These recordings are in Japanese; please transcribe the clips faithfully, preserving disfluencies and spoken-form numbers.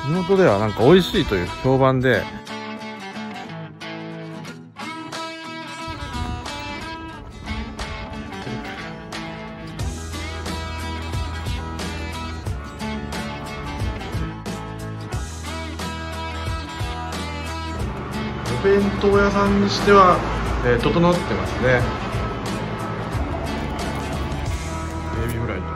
地元ではなんか美味しいという評判で、お弁当屋さんにしては、えー、整ってますね。エビフライと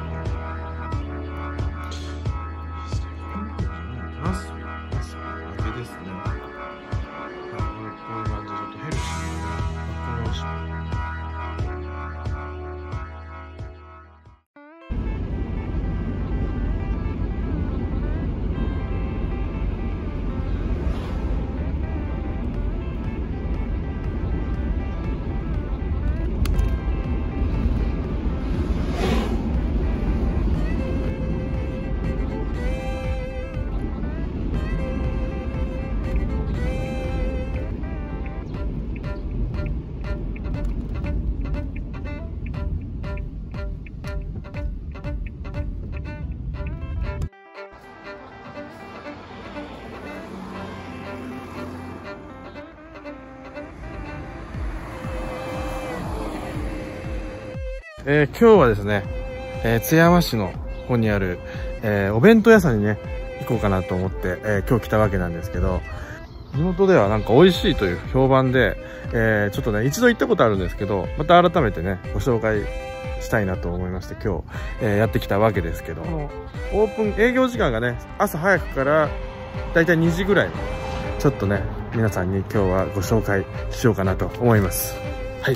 ナスナスだけですね。こういう感じでちょっとヘルシーなね、これ美味しい。えー、今日はですね、えー、津山市の方にある、えー、お弁当屋さんにね、行こうかなと思って、えー、今日来たわけなんですけど、地元ではなんか美味しいという評判で、えー、ちょっとね、一度行ったことあるんですけど、また改めてね、ご紹介したいなと思いまして、今日、えー、やってきたわけですけど、オープン営業時間がね、朝早くからだいたいにじぐらい、ちょっとね、皆さんに今日はご紹介しようかなと思います。はい。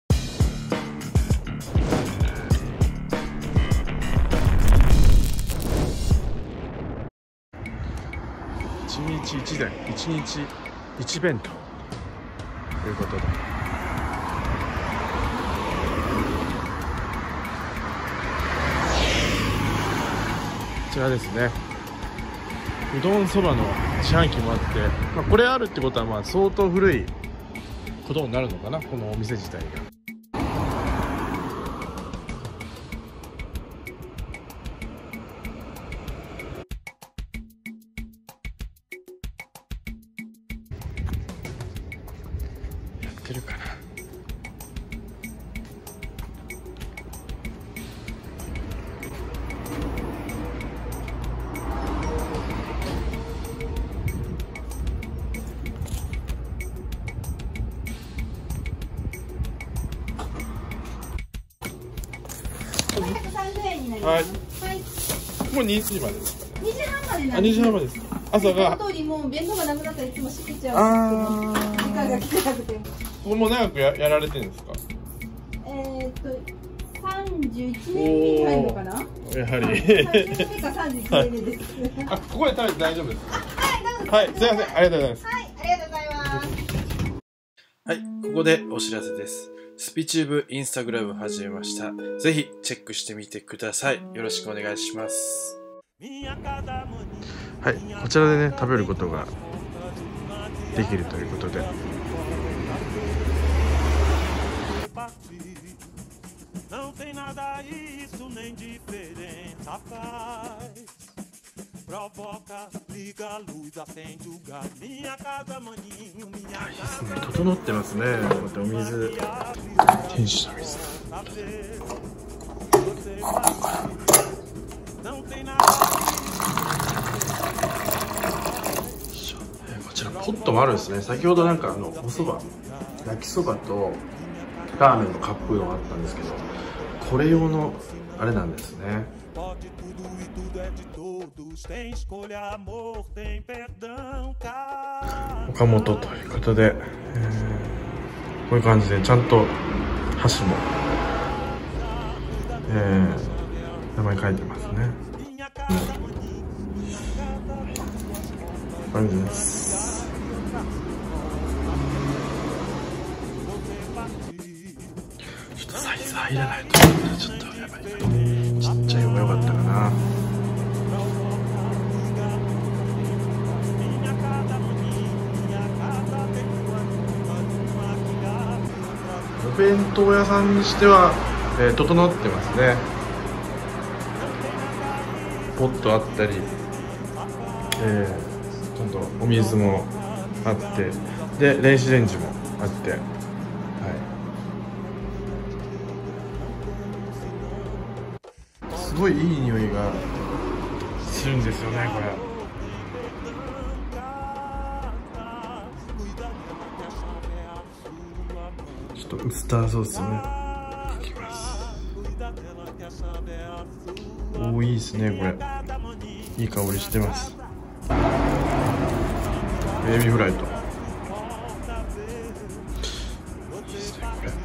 いちにちいちだい、いちにちいち弁当ということで、こちらですね、うどんそばの自販機もあって、まあ、これあるってことはまあ相当古いことになるのかな、このお店自体が。やってるかな。はい。もうにじまでですかね。 にじはんまでなんです。 あ、にじはんまでですか。朝が。 通りもう弁当がなくなったらいつもしけちゃうんですけど、時間が来てなくて。 ここも長く や, やられてるんですか。 えー、っとさんじゅういちねんめに入るのかな。やはり。 さんじゅうねんめかさんじゅういちねんめです。 あ、ここで食べて大丈夫ですか。 はい、 はい、すみません、ありがとうございます。 はい、ありがとうございます。 はい、ここでお知らせです。スピチューブインスタグラム始めました。ぜひチェックしてみてください。よろしくお願いします。 はい、こちらでね、食べることができるということで。整ってますね。またお水、天使の水。こちらポットもあるんですね。先ほどなんかあのおそば、焼きそばとラーメンのカップのがあったんですけど、これ用のあれなんですね。岡本ということで、えー、こういう感じでちゃんと箸も、えー、名前書いてますね。こういう感じです。ちょっとサイズ入らないとちょっとやばいな。ちっちゃい方が良かったかな。お弁当屋さんにしては、えー、整ってますね。ポットあったり、 えー、ちゃんとお水もあってで電子レンジもあって、はい、すごいいい匂いがするんですよねこれ。ちょっとウスターソースをねいきます。おお、いいですねこれ。いい香りしてます。エビフライといいですねこれ。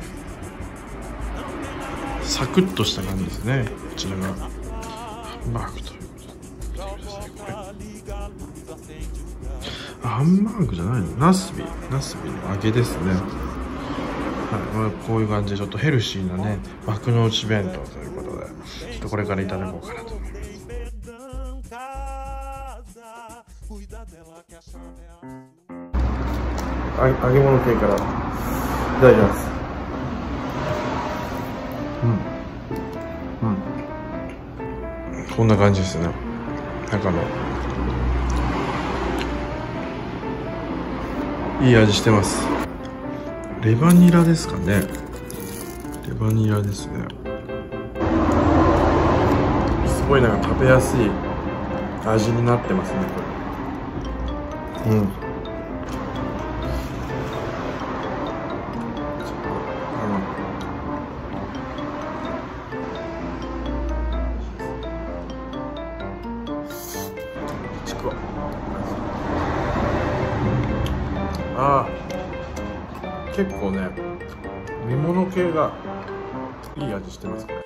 サクッとした感じですね。こちらがハンバーグということで見てくださいこれ。あ、ハンバーグじゃないの、ナスビナスビの揚げですね。はい、まあ、こういう感じでちょっとヘルシーなね幕の内弁当ということで、ちょっとこれからいただこうかなと思います。あ、揚げ物系からいただきます。うんうん、こんな感じですね。中のいい味してます。レバニラですかね。レバニラですね。すごいなんか食べやすい味になってますねこれ。うん。ああ、結構ね煮物系がいい味してますこれ。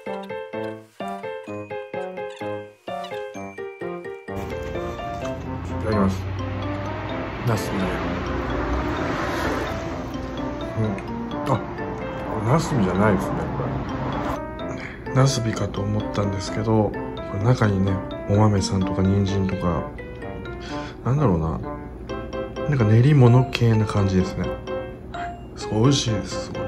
いただきます。ナスビね。うん。あ、ナスビじゃないですねこれ。ナスビかと思ったんですけど、これ中にねお豆さんとか人参とか、なんだろうな、なんか練り物系な感じですね。はい、すごい美味しいです。すごい。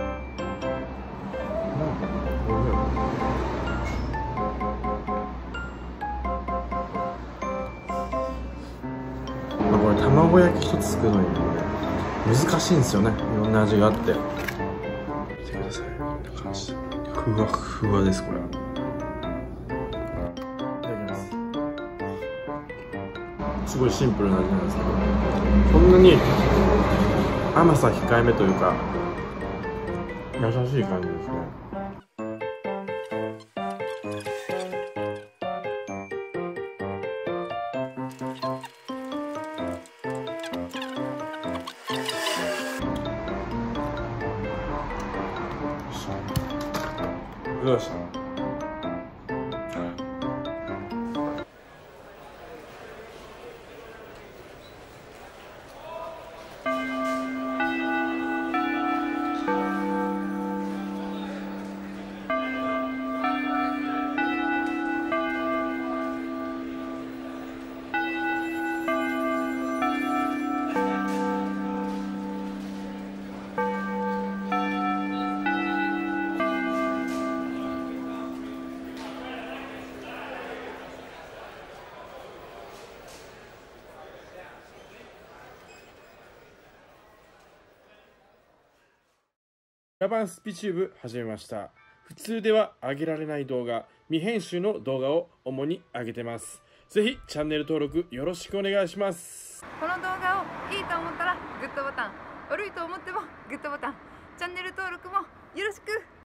まあこれ卵焼き一つ作るのにもね難しいんですよね。いろんな味があって。見てください。こんな感じでふわふわですこれ。いただきます。すごいシンプルな味なんですけど、そんなに甘さ控えめというか優しい感じですね。どうでした？ ラバンスピチューブ始めました。普通では上げられない動画、未編集の動画を主に上げてます。ぜひチャンネル登録よろしくお願いします。 この動画をいいと思ったらグッドボタン、悪いと思ってもグッドボタン、チャンネル登録もよろしく。